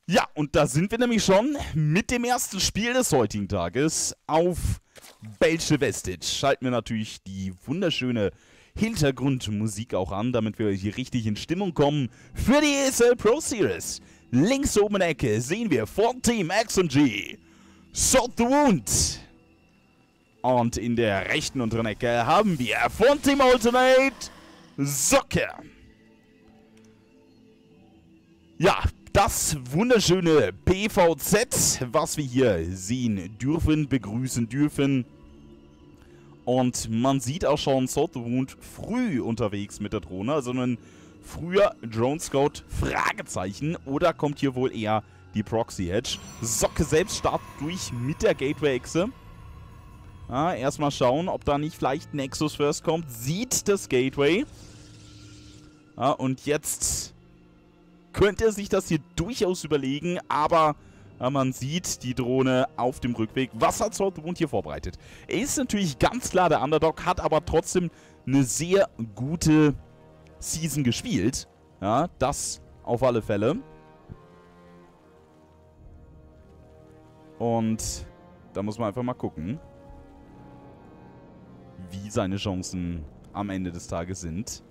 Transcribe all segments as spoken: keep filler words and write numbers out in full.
Ja, und da sind wir nämlich schon mit dem ersten Spiel des heutigen Tages auf Belche Vestige. Schalten wir natürlich die wunderschöne Hintergrundmusik auch an, damit wir hier richtig in Stimmung kommen für die E S L Pro Series. Links oben in der Ecke sehen wir von Team X und G Sword the Wound. Und in der rechten unteren Ecke haben wir von Team Ultimate Socke. Ja, das wunderschöne P V Z, was wir hier sehen dürfen, begrüßen dürfen. Und man sieht auch schon Sword the Wound früh unterwegs mit der Drohne, also ein früher Drone Scout Fragezeichen, oder kommt hier wohl eher die Proxy Edge. Socke selbst startet durch mit der Gateway-Echse. Ja, erstmal schauen, ob da nicht vielleicht Nexus First kommt, sieht das Gateway. Ja, und jetzt könnte er sich das hier durchaus überlegen, aber ja, man sieht die Drohne auf dem Rückweg. Was hat Sword the Wound hier vorbereitet? Er ist natürlich ganz klar der Underdog, hat aber trotzdem eine sehr gute Season gespielt. Ja, das auf alle Fälle. Und da muss man einfach mal gucken, wie seine Chancen am Ende des Tages sind.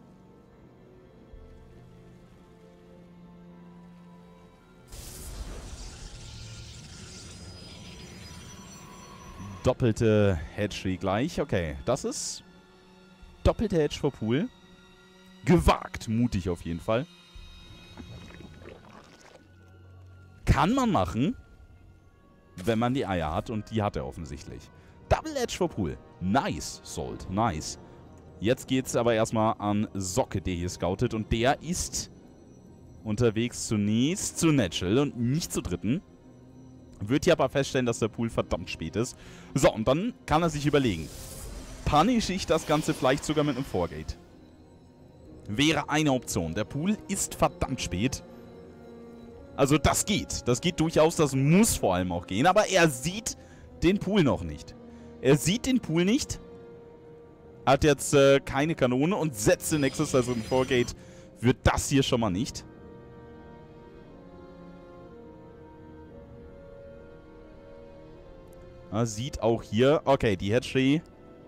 Doppelte Hedge gleich. Okay, das ist doppelte Hedge vor Pool. Gewagt, mutig auf jeden Fall. Kann man machen, wenn man die Eier hat, und die hat er offensichtlich. Double Edge vor Pool. Nice, Sold. Nice. Jetzt geht's aber erstmal an Socke, der hier scoutet, und der ist unterwegs zunächst zu Natural und nicht zu dritten. Wird hier aber feststellen, dass der Pool verdammt spät ist. So, und dann kann er sich überlegen. Punish ich das Ganze vielleicht sogar mit einem Four-Gate? Wäre eine Option. Der Pool ist verdammt spät. Also das geht. Das geht durchaus. Das muss vor allem auch gehen. Aber er sieht den Pool noch nicht. Er sieht den Pool nicht. Hat jetzt äh, keine Kanone und setzt den Nexus, also ein Four-Gate, wird das hier schon mal nicht. Man sieht auch hier, okay, die Hedge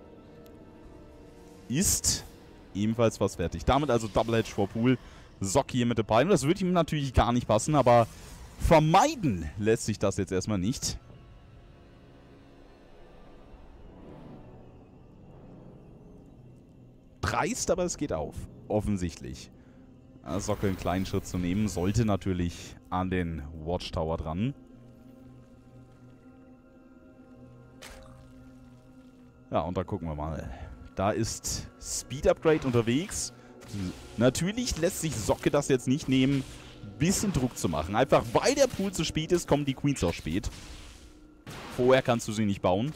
ist ebenfalls was fertig. Damit also Double Hedge vor Pool. Socke hier mit der Beine. Das würde ihm natürlich gar nicht passen, aber vermeiden lässt sich das jetzt erstmal nicht. Dreist, aber es geht auf. Offensichtlich. Socke einen kleinen Schritt zu nehmen, sollte natürlich an den Watchtower dran. Ja, und da gucken wir mal. Da ist Speed Upgrade unterwegs. Natürlich lässt sich Socke das jetzt nicht nehmen, ein bisschen Druck zu machen. Einfach weil der Pool zu spät ist, kommen die Queens auch spät. Vorher kannst du sie nicht bauen.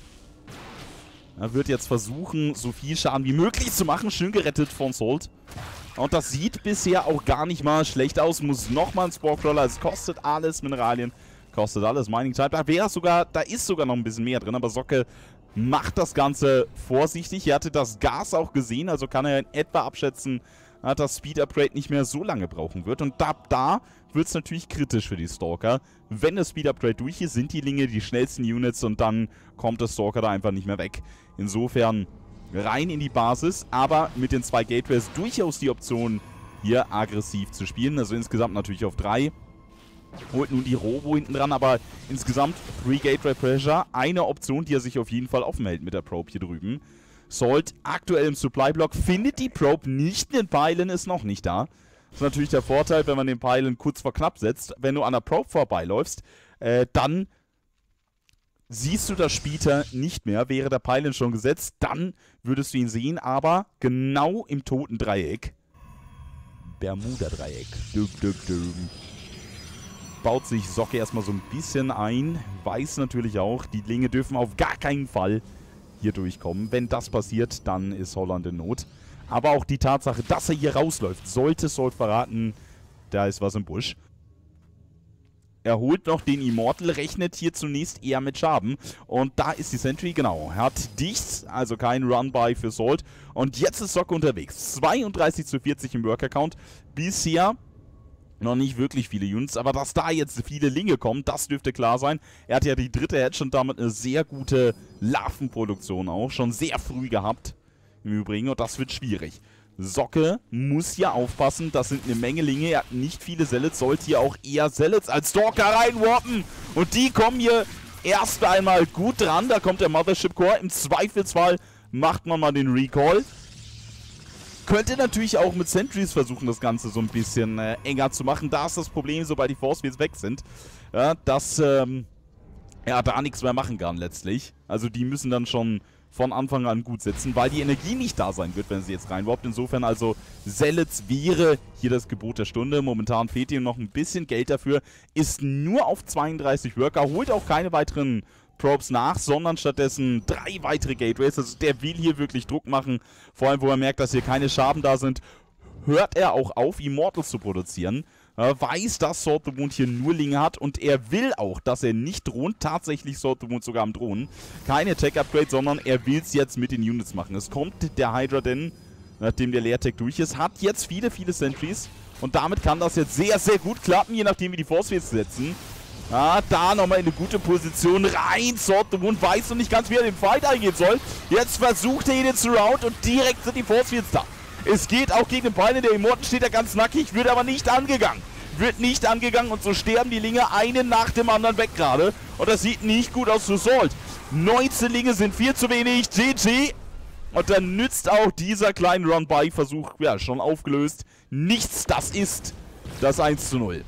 Er wird jetzt versuchen, so viel Schaden wie möglich zu machen. Schön gerettet von Salt. Und das sieht bisher auch gar nicht mal schlecht aus. Muss nochmal ein Sporecrawler. Es kostet alles Mineralien. Kostet alles Mining Type. Da wäre sogar, da ist sogar noch ein bisschen mehr drin. Aber Socke macht das Ganze vorsichtig. Er hatte das Gas auch gesehen. Also kann er in etwa abschätzen, dass das Speed Upgrade nicht mehr so lange brauchen wird. Und ab da wird es natürlich kritisch für die Stalker. Wenn das Speed Upgrade durch ist, sind die Linge die schnellsten Units und dann kommt der Stalker da einfach nicht mehr weg. Insofern rein in die Basis, aber mit den zwei Gateways durchaus die Option, hier aggressiv zu spielen. Also insgesamt natürlich auf drei. Holt nun die Robo hinten dran, aber insgesamt drei Gateway Pressure. Eine Option, die er sich auf jeden Fall offen hält mit der Probe hier drüben. Salt aktuell im Supply Block, findet die Probe nicht, den Pylon ist noch nicht da. Das ist natürlich der Vorteil, wenn man den Pylon kurz vor knapp setzt. Wenn du an der Probe vorbeiläufst, äh, dann siehst du das später nicht mehr. Wäre der Pylon schon gesetzt, dann würdest du ihn sehen, aber genau im toten Dreieck. Bermuda-Dreieck. Dum, dum, dum. Baut sich Socke erstmal so ein bisschen ein. Weiß natürlich auch, die Linge dürfen auf gar keinen Fall hier durchkommen. Wenn das passiert, dann ist Holland in Not. Aber auch die Tatsache, dass er hier rausläuft, sollte Salt verraten, da ist was im Busch. Er holt noch den Immortal, rechnet hier zunächst eher mit Schaben. Und da ist die Sentry, genau. Er hat dicht, also kein Run-By für Salt. Und jetzt ist Socke unterwegs. zweiunddreißig zu vierzig im Worker-Count. Bisher noch nicht wirklich viele Units, aber dass da jetzt viele Linge kommen, das dürfte klar sein. Er hat ja die dritte Hedge und damit eine sehr gute Larvenproduktion auch, schon sehr früh gehabt im Übrigen und das wird schwierig. Socke muss hier aufpassen, das sind eine Menge Linge, er hat nicht viele Zealots, sollte hier auch eher Zealots als Stalker reinwarpen und die kommen hier erst einmal gut dran, da kommt der Mothership Core, im Zweifelsfall macht man mal den Recall. Könnte natürlich auch mit Sentries versuchen, das Ganze so ein bisschen äh, enger zu machen. Da ist das Problem, sobald die Force Fields weg sind, ja, dass ähm, er da nichts mehr machen kann letztlich. Also die müssen dann schon von Anfang an gut sitzen, weil die Energie nicht da sein wird, wenn sie jetzt reinwarpt. Insofern also Zealots wäre hier das Gebot der Stunde. Momentan fehlt ihm noch ein bisschen Geld dafür. Ist nur auf zweiunddreißig Worker, holt auch keine weiteren Probes nach, sondern stattdessen drei weitere Gateways. Also der will hier wirklich Druck machen. Vor allem, wo er merkt, dass hier keine Schaben da sind, hört er auch auf, Immortals zu produzieren. Er weiß, dass Sword the Wound hier nur Linge hat und er will auch, dass er nicht droht. Tatsächlich Sword the Wound sogar am Drohnen. Keine Tech-Upgrade, sondern er will es jetzt mit den Units machen. Es kommt der Hydra denn, nachdem der Leertech durch ist, hat jetzt viele, viele Sentries. Und damit kann das jetzt sehr, sehr gut klappen, je nachdem wie die Force Fields setzen. Ja, da nochmal in eine gute Position rein. Sword the Wound weiß noch nicht ganz, wie er den Fight eingehen soll. Jetzt versucht er ihn den Surround und direkt sind die Force Fields da. Es geht auch gegen den Beine, der Immortal steht da ganz nackig, wird aber nicht angegangen. Wird nicht angegangen und so sterben die Linge einen nach dem anderen weg gerade. Und das sieht nicht gut aus für Salt. neunzehn Linge sind viel zu wenig. G G. Und dann nützt auch dieser kleine Run-By-Versuch, ja, schon aufgelöst. Nichts, das ist das eins zu null.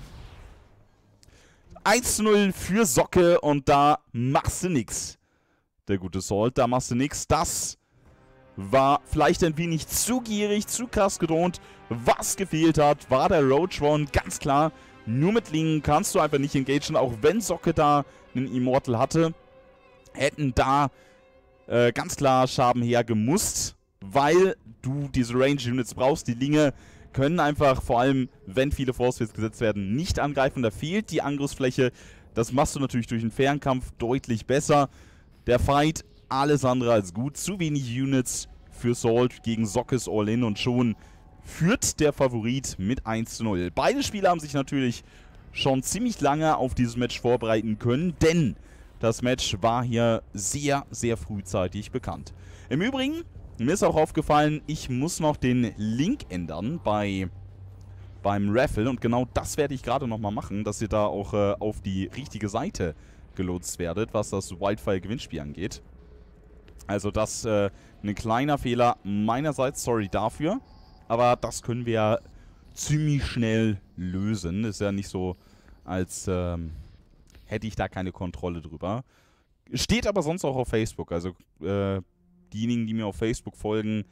eins zu null für Socke und da machst du nix. Der gute Salt, da machst du nix. Das war vielleicht ein wenig zu gierig, zu krass gedroht. Was gefehlt hat, war der Roach One, ganz klar. Nur mit Lingen kannst du einfach nicht engagen, auch wenn Socke da einen Immortal hatte. Hätten da äh, ganz klar Schaben hergemusst, weil du diese Range-Units brauchst. Die Linge können einfach, vor allem wenn viele Force Fields gesetzt werden, nicht angreifen. Da fehlt die Angriffsfläche. Das machst du natürlich durch den Fernkampf deutlich besser. Der Fight, alles andere als gut. Zu wenig Units für Salt gegen Sockes All-In und schon führt der Favorit mit eins zu null. Beide Spieler haben sich natürlich schon ziemlich lange auf dieses Match vorbereiten können, denn das Match war hier sehr, sehr frühzeitig bekannt. Im Übrigen, mir ist auch aufgefallen, ich muss noch den Link ändern bei, beim Raffle und genau das werde ich gerade nochmal machen, dass ihr da auch äh, auf die richtige Seite gelotst werdet, was das Wildfire-Gewinnspiel angeht. Also das äh, ein kleiner Fehler meinerseits, sorry dafür, aber das können wir ja ziemlich schnell lösen. Ist ja nicht so, als ähm, hätte ich da keine Kontrolle drüber. Steht aber sonst auch auf Facebook, also äh, diejenigen, die mir auf Facebook folgen,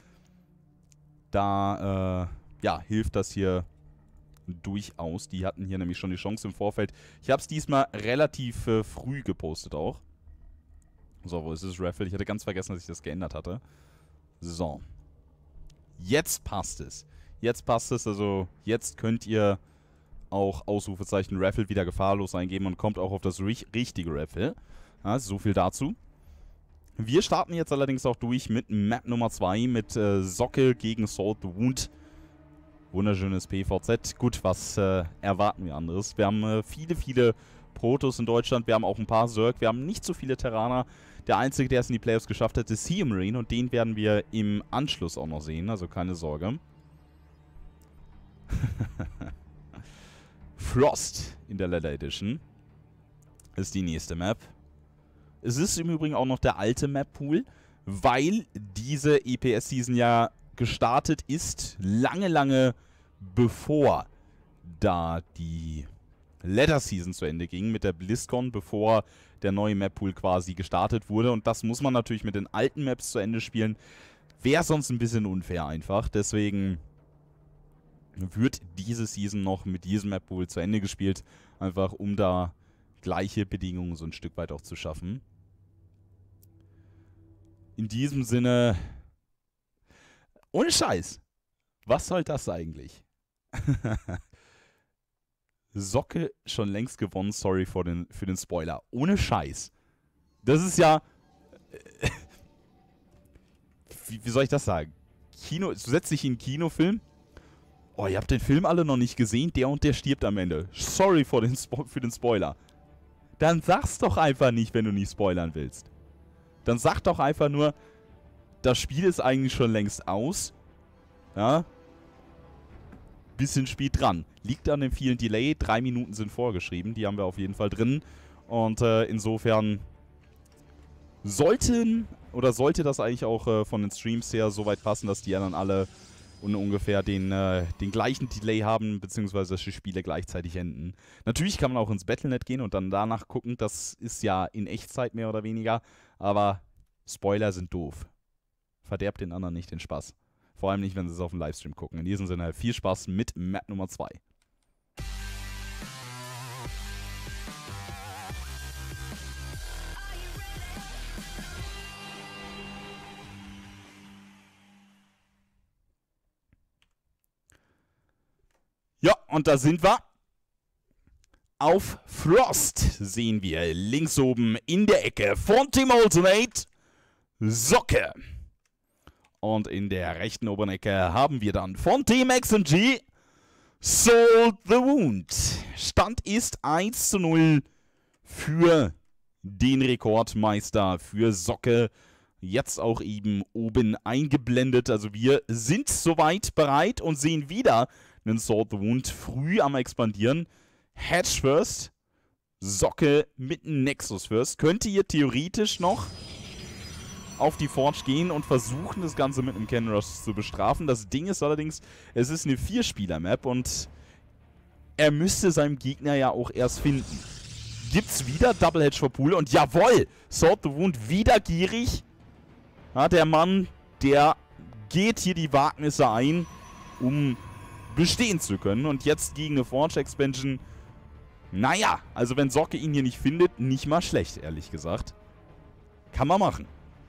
da äh, ja, hilft das hier durchaus. Die hatten hier nämlich schon die Chance im Vorfeld. Ich habe es diesmal relativ äh, früh gepostet auch. So, wo ist es, Raffle? Ich hatte ganz vergessen, dass ich das geändert hatte. So. Jetzt passt es. Jetzt passt es, also jetzt könnt ihr auch Ausrufezeichen Raffle wieder gefahrlos eingeben und kommt auch auf das richtige Raffle. Ja, so viel dazu. Wir starten jetzt allerdings auch durch mit Map Nummer zwei, mit äh, Socke gegen Sword the Wound. Wunderschönes P V Z. Gut, was äh, erwarten wir anderes? Wir haben äh, viele, viele Protoss in Deutschland. Wir haben auch ein paar Zerg. Wir haben nicht so viele Terraner. Der einzige, der es in die Playoffs geschafft hat, ist Sea Marine. Und den werden wir im Anschluss auch noch sehen. Also keine Sorge. Frost in der Leather Edition ist die nächste Map. Es ist im Übrigen auch noch der alte Map-Pool, weil diese E P S-Season ja gestartet ist, lange, lange bevor da die Leather-Season zu Ende ging, mit der BlizzCon, bevor der neue Map-Pool quasi gestartet wurde. Und das muss man natürlich mit den alten Maps zu Ende spielen. Wäre sonst ein bisschen unfair einfach. Deswegen wird diese Season noch mit diesem Map-Pool zu Ende gespielt, einfach um da gleiche Bedingungen so ein Stück weit auch zu schaffen. In diesem Sinne, ohne Scheiß, was soll das eigentlich? Socke schon längst gewonnen, sorry für den, für den Spoiler. Ohne Scheiß. Das ist ja, wie, wie soll ich das sagen? Kino, du setzt dich in einen Kinofilm Oh, ihr habt den Film alle noch nicht gesehen, der und der stirbt am Ende. Sorry für den, Spo für den Spoiler. Dann sag's doch einfach nicht, wenn du nicht spoilern willst. Dann sag doch einfach nur, das Spiel ist eigentlich schon längst aus. Ja. Bisschen spät dran. Liegt an dem vielen Delay. Drei Minuten sind vorgeschrieben. Die haben wir auf jeden Fall drin. Und äh, insofern sollten oder sollte das eigentlich auch äh, von den Streams her so weit passen, dass die anderen alle un ungefähr den, äh, den gleichen Delay haben, beziehungsweise dass die Spiele gleichzeitig enden. Natürlich kann man auch ins Battle Punkt net gehen und dann danach gucken. Das ist ja in Echtzeit mehr oder weniger. Aber Spoiler sind doof. Verderbt den anderen nicht den Spaß. Vor allem nicht, wenn sie es auf dem Livestream gucken. In diesem Sinne, viel Spaß mit Map Nummer zwei. Ja, und da sind wir. Auf Frost sehen wir links oben in der Ecke von Team Ultimate Socke. Und in der rechten oberen Ecke haben wir dann von Team X M G Salt the Wound. Stand ist eins zu null für den Rekordmeister, für Socke. Jetzt auch eben oben eingeblendet. Also wir sind soweit bereit und sehen wieder einen Salt the Wound früh am Expandieren. Hedge First, Socke mit Nexus First. Könnte hier theoretisch noch auf die Forge gehen und versuchen, das Ganze mit einem Cannon Rush zu bestrafen. Das Ding ist allerdings, es ist eine Vier-Spieler-Map und er müsste seinem Gegner ja auch erst finden. Gibt's wieder Double Hedge for Pool und jawohl, Salt the Wound wieder gierig. Ja, der Mann, der geht hier die Wagnisse ein, um bestehen zu können. Und jetzt gegen eine Forge-Expansion, naja, also wenn Socke ihn hier nicht findet, nicht mal schlecht, ehrlich gesagt. Kann man machen.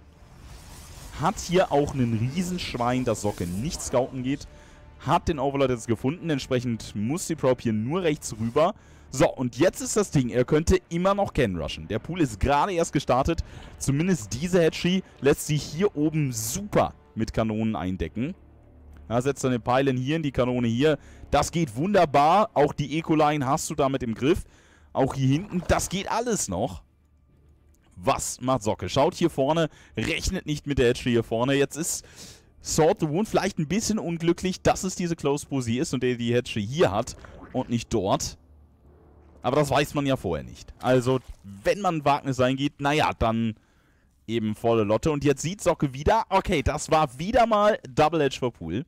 Hat hier auch einen Riesenschwein, das Socke nicht scouten geht. Hat den Overlord jetzt gefunden, entsprechend muss die Probe hier nur rechts rüber. So, und jetzt ist das Ding, er könnte immer noch Cannon rushen. Der Pool ist gerade erst gestartet. Zumindest diese Hatchery lässt sich hier oben super mit Kanonen eindecken. Ja, setzt dann den Pylon hier in die Kanone hier. Das geht wunderbar. Auch die Eco-Line hast du damit im Griff. Auch hier hinten, das geht alles noch. Was macht Socke? Schaut hier vorne, rechnet nicht mit der Hatchery hier vorne. Jetzt ist Salt the Wound vielleicht ein bisschen unglücklich, dass es diese Close Posi ist und der die Hatchery hier hat und nicht dort. Aber das weiß man ja vorher nicht. Also, wenn man ein Wagnis eingeht, naja, dann eben volle Lotte. Und jetzt sieht Socke wieder, okay, das war wieder mal Double Edge for Pool.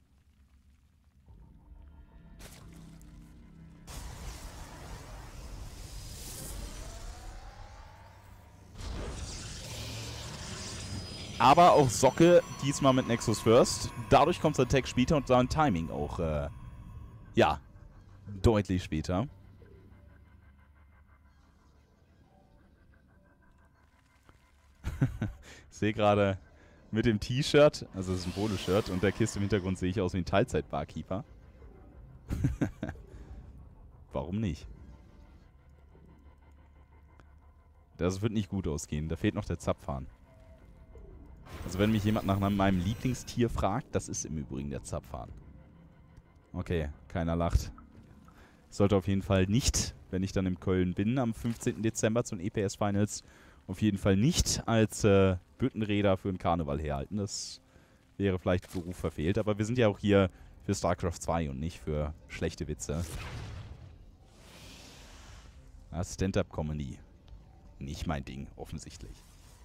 Aber auch Socke diesmal mit Nexus First. Dadurch kommt sein Tag später und sein Timing auch, äh, ja, deutlich später. Ich sehe gerade mit dem T-Shirt, also das ist ein Polo-Shirt, und der Kiste im Hintergrund sehe ich aus wie ein Teilzeit-Barkeeper. Warum nicht? Das wird nicht gut ausgehen, da fehlt noch der Zapfhahn. Also wenn mich jemand nach meinem Lieblingstier fragt, das ist im Übrigen der Zapfhahn. Okay, keiner lacht. Sollte auf jeden Fall nicht, wenn ich dann in Köln bin, am fünfzehnten Dezember zu den E P S Finals, auf jeden Fall nicht als äh, Büttenräder für den Karneval herhalten. Das wäre vielleicht Beruf verfehlt. Aber wir sind ja auch hier für StarCraft zwei und nicht für schlechte Witze. Ja, Stand-Up-Comedy. Nicht mein Ding, offensichtlich.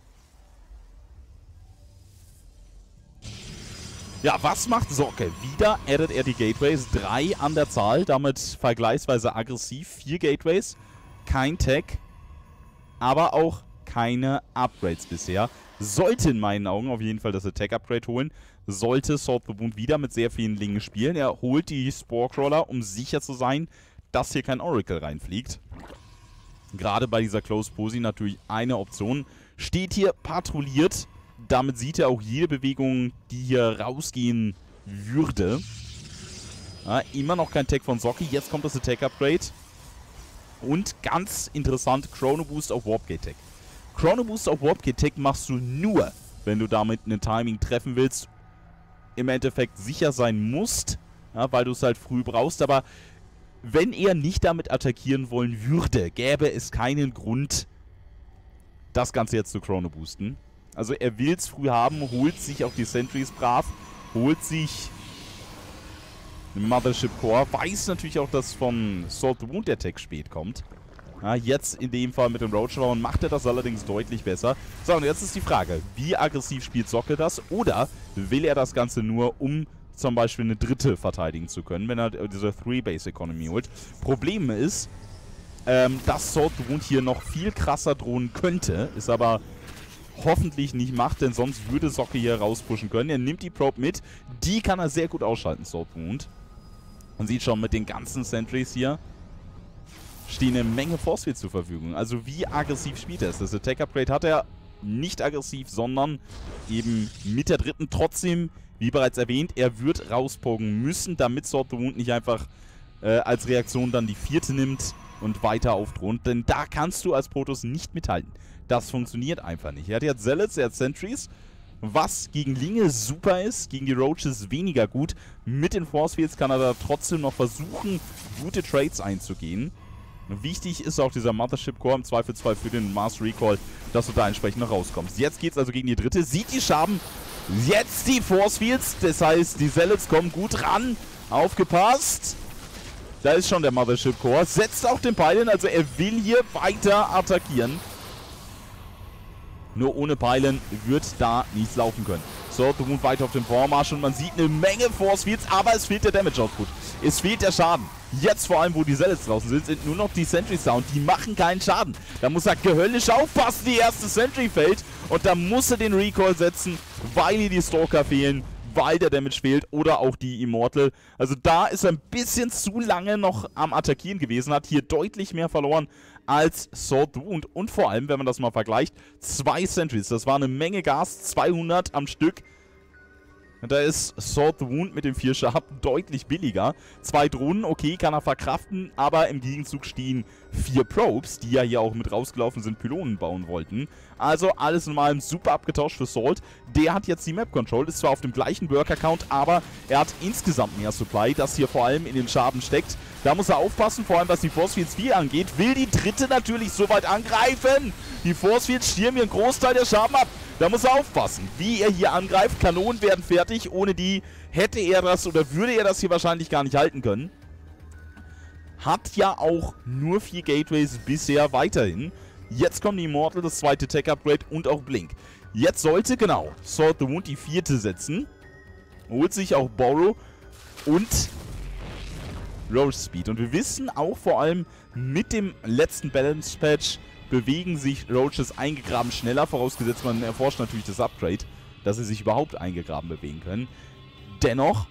Ja, was macht Socke? Wieder addet er die Gateways. Drei an der Zahl, damit vergleichsweise aggressiv. Vier Gateways, kein Tag, aber auch keine Upgrades bisher. Sollte in meinen Augen auf jeden Fall das Attack-Upgrade holen. Sollte Salt the Wound wieder mit sehr vielen Lingen spielen. Er holt die Spore-Crawler, um sicher zu sein, dass hier kein Oracle reinfliegt. Gerade bei dieser Close Posi natürlich eine Option. Steht hier patrouilliert. Damit sieht er auch jede Bewegung, die hier rausgehen würde. Ja, immer noch kein Tag von Socke. Jetzt kommt das Attack-Upgrade. Und ganz interessant, Chrono Boost auf Warp-Gate Tag. Chrono Boost auf Warp-Gate Tag machst du nur, wenn du damit ein Timing treffen willst. Im Endeffekt sicher sein musst. ja, weil du es halt früh brauchst. Aber wenn er nicht damit attackieren wollen würde, gäbe es keinen Grund, das Ganze jetzt zu Chrono boosten. Also er will es früh haben, holt sich auch die Sentries brav, holt sich Mothership Core, weiß natürlich auch, dass von Sword the Wound der Tech spät kommt. Ja, jetzt in dem Fall mit dem Roach macht er das allerdings deutlich besser. So, und jetzt ist die Frage, wie aggressiv spielt Socke das? Oder will er das Ganze nur, um zum Beispiel eine dritte verteidigen zu können, wenn er diese Three-Base-Economy holt? Problem ist, ähm, dass Sword the Wound hier noch viel krasser drohen könnte, ist aber hoffentlich nicht macht, denn sonst würde Socke hier rauspushen können. Er nimmt die Probe mit, die kann er sehr gut ausschalten, Sword the Wound. Man sieht schon, mit den ganzen Sentries hier stehen eine Menge Force Fields zur Verfügung. Also wie aggressiv spielt er es? Das Attack Upgrade hat er nicht aggressiv, sondern eben mit der dritten. Trotzdem, wie bereits erwähnt, er wird rauspogen müssen, damit Sword the Wound nicht einfach äh, als Reaktion dann die vierte nimmt und weiter aufdroht. Denn da kannst du als Protoss nicht mithalten. Das funktioniert einfach nicht. Er hat jetzt Zealots, er hat Sentries, was gegen Linge super ist, gegen die Roaches weniger gut. Mit den Force Fields kann er da trotzdem noch versuchen, gute Trades einzugehen. Wichtig ist auch dieser Mothership Core im Zweifelsfall für den Mars Recall, dass du da entsprechend noch rauskommst. Jetzt geht es also gegen die dritte. Sieht die Schaben. Jetzt die Force Fields. Das heißt, die Zealots kommen gut ran. Aufgepasst. Da ist schon der Mothership Core. Setzt auch den Pylon. Also er will hier weiter attackieren. Nur ohne Pylon wird da nichts laufen können. So, du musst weiter auf dem Vormarsch und man sieht eine Menge Force Fields, aber es fehlt der Damage Output. Es fehlt der Schaden. Jetzt vor allem, wo die Zealots draußen sind, sind nur noch die Sentries da und die machen keinen Schaden. Da muss er gehöllisch aufpassen, die erste Sentry fällt und da muss er den Recall setzen, weil ihm die Stalker fehlen, weil der Damage fehlt oder auch die Immortal. Also da ist er ein bisschen zu lange noch am Attackieren gewesen, hat hier deutlich mehr verloren als Sword the Wound. Und vor allem, wenn man das mal vergleicht, zwei Sentries, das war eine Menge Gas, zweihundert am Stück. Da ist Sword the Wound mit dem vier Sharp deutlich billiger. Zwei Drohnen, okay, kann er verkraften, aber im Gegenzug stehen vier Probes, die ja hier auch mit rausgelaufen sind, Pylonen bauen wollten. Also alles in allem super abgetauscht für Salt. Der hat jetzt die Map Control, ist zwar auf dem gleichen Worker-Count, aber er hat insgesamt mehr Supply, das hier vor allem in den Schaben steckt. Da muss er aufpassen, vor allem was die Force Fields vier angeht. Will die dritte natürlich so weit angreifen. Die Force Fields schirmen hier einen Großteil der Schaben ab. Da muss er aufpassen, wie er hier angreift. Kanonen werden fertig. Ohne die hätte er das oder würde er das hier wahrscheinlich gar nicht halten können. Hat ja auch nur vier Gateways bisher weiterhin. Jetzt kommen die Immortal, das zweite Tech-Upgrade und auch Blink. Jetzt sollte, genau, Sword the Wound die vierte setzen. Holt sich auch Borrow und Roach Speed. Und wir wissen auch vor allem mit dem letzten Balance-Patch bewegen sich Roaches eingegraben schneller, vorausgesetzt man erforscht natürlich das Upgrade, dass sie sich überhaupt eingegraben bewegen können. Dennoch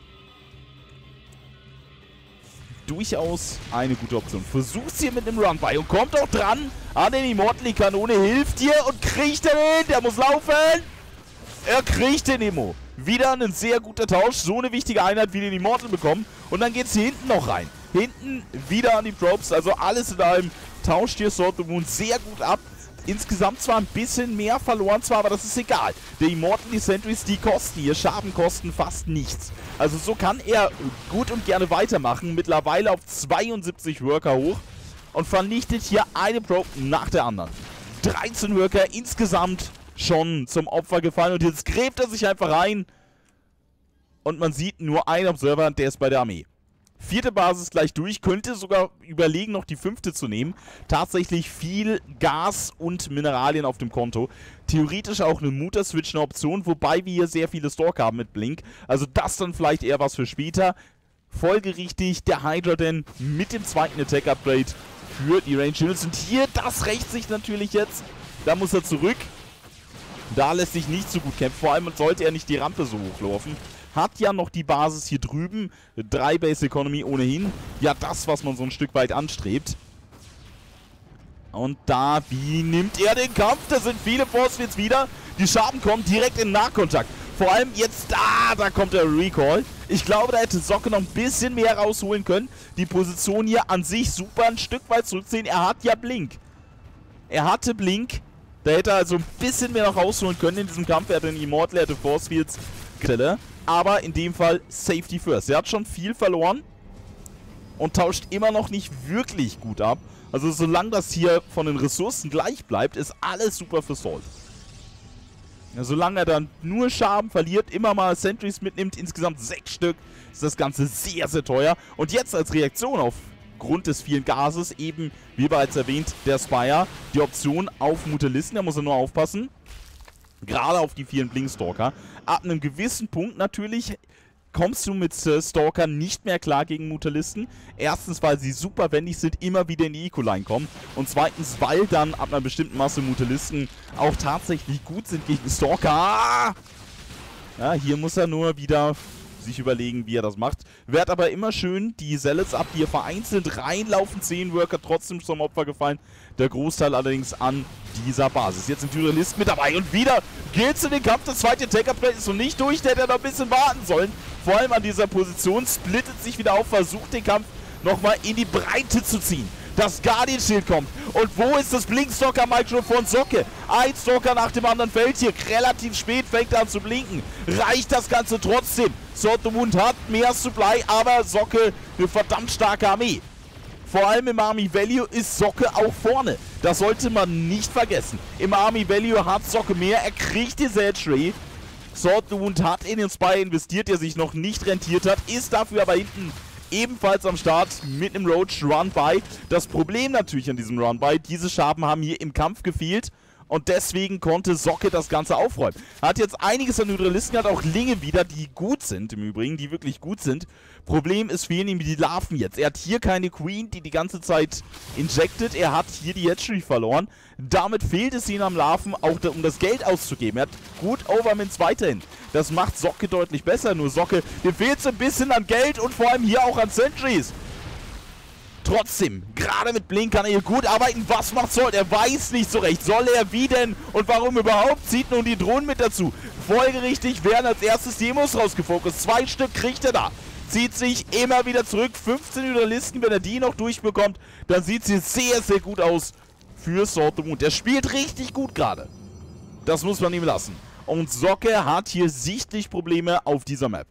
durchaus eine gute Option. Versucht's hier mit einem Run bei und kommt auch dran an den Immortal. Die Kanone hilft hier und kriegt er den. Der muss laufen. Er kriegt den Immo. Wieder ein sehr guter Tausch. So eine wichtige Einheit wie den Immortal bekommen. Und dann geht's hier hinten noch rein. Hinten wieder an die Probes. Also alles in allem tauscht hier Sword the Wound sehr gut ab. Insgesamt zwar ein bisschen mehr verloren zwar, aber das ist egal. Der Immortal, die Sentries, die kosten hier, Schaden kosten fast nichts. Also so kann er gut und gerne weitermachen. Mittlerweile auf zweiundsiebzig Worker hoch und vernichtet hier eine Probe nach der anderen. dreizehn Worker insgesamt schon zum Opfer gefallen und jetzt gräbt er sich einfach rein. Und man sieht nur einen Observer, der ist bei der Armee. Vierte Basis gleich durch, könnte sogar überlegen, noch die fünfte zu nehmen. Tatsächlich viel Gas und Mineralien auf dem Konto. Theoretisch auch eine Mutter-Switch eine Option, wobei wir hier sehr viele Stalker haben mit Blink. Also das dann vielleicht eher was für später. Folgerichtig der Hydra denn mit dem zweiten Attack-Upgrade für die Range Units. Und hier, das rächt sich natürlich jetzt. Da muss er zurück. Da lässt sich nicht so gut kämpfen. Vor allem sollte er nicht die Rampe so hochlaufen. Hat ja noch die Basis hier drüben. drei Base Economy ohnehin. Ja, das, was man so ein Stück weit anstrebt. Und da, wie nimmt er den Kampf? Da sind viele Force Fields wieder. Die Schaden kommen direkt in Nahkontakt. Vor allem jetzt da, da kommt der Recall. Ich glaube, da hätte Socke noch ein bisschen mehr rausholen können. Die Position hier an sich super ein Stück weit zurückziehen. Er hat ja Blink. Er hatte Blink. Da hätte er also ein bisschen mehr noch rausholen können in diesem Kampf. Er hatte einen Immortal, er hatte Force Fields. aber in dem Fall Safety First. Er hat schon viel verloren und tauscht immer noch nicht wirklich gut ab. Also solange das hier von den Ressourcen gleich bleibt, ist alles super für Salt. Ja, solange er dann nur Schaden verliert, immer mal Sentries mitnimmt, insgesamt sechs Stück, ist das Ganze sehr, sehr teuer. Und jetzt als Reaktion aufgrund des vielen Gases, eben, wie bereits erwähnt, der Spire, die Option auf Mutalisken, da muss er nur aufpassen. Gerade auf die vielen Blinkstalker. Ab einem gewissen Punkt natürlich kommst du mit äh, Stalker nicht mehr klar gegen Mutalisten. Erstens, weil sie super wendig sind, immer wieder in die Eco-Line kommen. Und zweitens, weil dann ab einer bestimmten Masse Mutalisten auch tatsächlich gut sind gegen Stalker. Ah! Ja, hier muss er nur wieder sich überlegen, wie er das macht. Wird aber immer schön die Zealots ab, die hier vereinzelt reinlaufen. Zehn Worker trotzdem zum Opfer gefallen. Der Großteil allerdings an dieser Basis. Jetzt sind Duelisten mit dabei und wieder geht's in den Kampf. Das zweite Take-Up-Play ist noch nicht durch. Der hätte noch ein bisschen warten sollen. Vor allem an dieser Position. Splittet sich wieder auf, versucht den Kampf nochmal in die Breite zu ziehen. Das Guardian-Schild kommt. Und wo ist das Blink-Stalker-Micro von Socke? Ein Stalker nach dem anderen fällt hier. Relativ spät fängt er an zu blinken. Reicht das Ganze trotzdem? Sword of the Wound hat mehr Supply, aber Socke eine verdammt starke Armee. Vor allem im Army Value ist Socke auch vorne. Das sollte man nicht vergessen. Im Army Value hat Socke mehr. Er kriegt diese Edge-Ray. Sword of the Wound hat in den Spy investiert, der sich noch nicht rentiert hat. Ist dafür aber hinten ebenfalls am Start mit einem Roach Run-By. Das Problem natürlich an diesem Run-By, diese Schaben haben hier im Kampf gefehlt. Und deswegen konnte Socke das Ganze aufräumen. Hat jetzt einiges an Hydralisten, hat auch Linge wieder, die gut sind im Übrigen, die wirklich gut sind. Problem ist, fehlen ihm die Larven jetzt. Er hat hier keine Queen, die die ganze Zeit injected. Er hat hier die Edge verloren. Damit fehlt es ihm am Larven, auch da, um das Geld auszugeben. Er hat gut Overmints weiterhin. Das macht Socke deutlich besser. Nur Socke, dem fehlt es ein bisschen an Geld und vor allem hier auch an Sentries. Trotzdem, gerade mit Blink kann er hier gut arbeiten. Was macht Salt? Er weiß nicht so recht. Soll er wie denn? Und warum überhaupt? Zieht nun die Drohnen mit dazu. Folgerichtig werden als erstes die Emos rausgefokust. Zwei Stück kriegt er da. Zieht sich immer wieder zurück. fünfzehn Hydralisten, wenn er die noch durchbekommt, dann sieht es hier sehr, sehr gut aus für Sword of the Wound. Der spielt richtig gut gerade. Das muss man ihm lassen. Und Socke hat hier sichtlich Probleme auf dieser Map.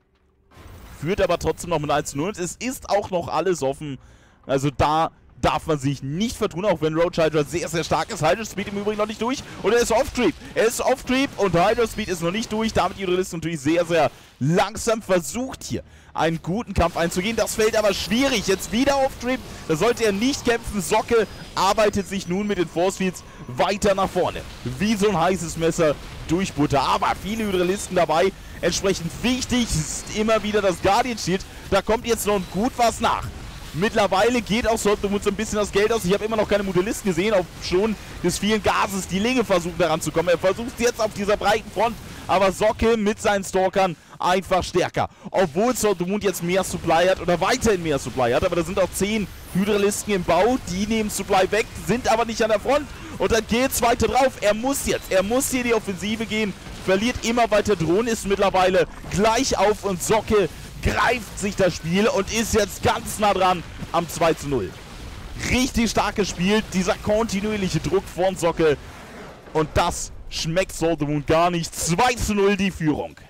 Führt aber trotzdem noch mit eins zu null. Es ist auch noch alles offen. Also da darf man sich nicht vertun, auch wenn Roach Hydra sehr, sehr stark ist. Hydra Speed im Übrigen noch nicht durch. Und er ist Off-Creep. Er ist Off-Creep und Hydra Speed ist noch nicht durch. Damit die Hydralisten natürlich sehr, sehr langsam versucht hier einen guten Kampf einzugehen. Das fällt aber schwierig. Jetzt wieder Off-Creep. Da sollte er nicht kämpfen. Socke arbeitet sich nun mit den Force Fields weiter nach vorne. Wie so ein heißes Messer durch Butter. Aber viele Hydralisten dabei. Entsprechend wichtig ist immer wieder das Guardian Shield. Da kommt jetzt noch gut was nach. Mittlerweile geht auch Sword of the Wound so ein bisschen das Geld aus. Ich habe immer noch keine Mutalisten gesehen, auch schon des vielen Gases. Die Linge versuchen daran zu kommen. Er versucht es jetzt auf dieser breiten Front. Aber Socke mit seinen Stalkern einfach stärker. Obwohl Sword of the Wound jetzt mehr Supply hat oder weiterhin mehr Supply hat. Aber da sind auch zehn Hydralisten im Bau. Die nehmen Supply weg, sind aber nicht an der Front. Und dann geht's weiter drauf. Er muss jetzt, er muss hier in die Offensive gehen. Verliert immer weiter Drohnen, ist mittlerweile gleich auf und Socke greift sich das Spiel und ist jetzt ganz nah dran am zwei zu null. Richtig stark gespielt, dieser kontinuierliche Druck von Socke und das schmeckt Sword of the Wound gar nicht. zwei zu null die Führung.